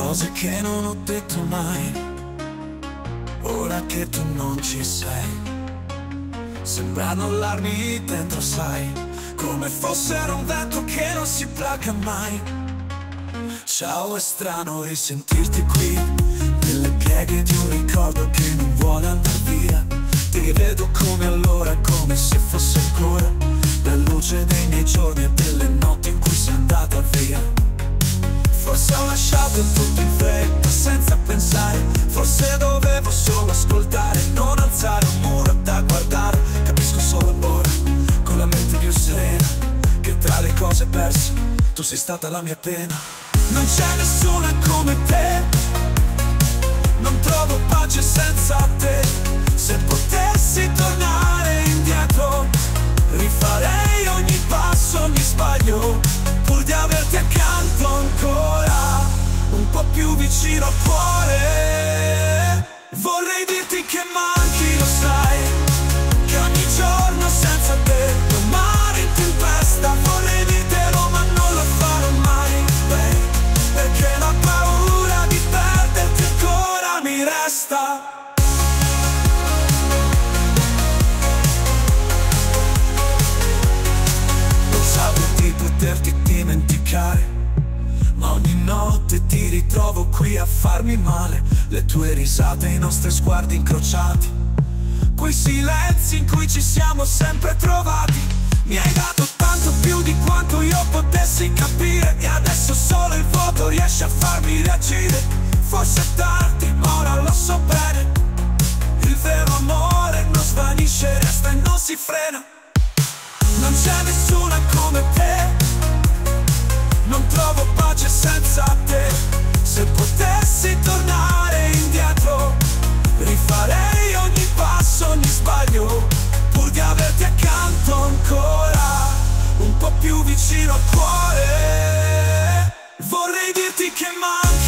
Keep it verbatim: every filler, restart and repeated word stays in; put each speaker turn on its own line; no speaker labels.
cose che non ho detto mai, ora che tu non ci sei. Sembrano larmi dentro, sai, come fossero un vento che non si placa mai. Ciao, è strano risentirti qui, nelle pieghe di un ricordo che non vuole andar via. Ti vedo come allora, come se fosse ancora la luce dei miei giorni e delle notti in cui sei andata via. Forse ho lasciato tutto in fretta senza pensare, forse dovevo solo ascoltare e non alzare un muro da guardare. Capisco solo ora, con la mente più serena, che tra le cose perse tu sei stata la mia pena. Non c'è nessuna come te, non trovo pace senza te. Se potessi tornare indietro, rifarei ogni passo, ogni sbaglio, pur di averti accanto ancora, un po' più vicino al cuore. Vorrei dirti che manchi, lo sai, che ogni giorno senza te è un mare in tempesta. Vorrei dirtelo ma non lo farò mai, babe, perché la paura di perderti ancora mi resta. Poterti dimenticare, ma ogni notte ti ritrovo qui a farmi male. Le tue risate, i nostri sguardi incrociati, quei silenzi in cui ci siamo sempre trovati. Mi hai dato tanto più di quanto io potessi capire, e adesso solo il vuoto riesce a farmi reagire. Forse è tardi, ma ora lo so bene, il vero amore non svanisce, resta e non si frena. Non c'è nessuna come te, non trovo pace senza te. Se potessi tornare indietro, rifarei ogni passo, ogni sbaglio, pur di averti accanto ancora, un po' più vicino al cuore. Vorrei dirti che manchi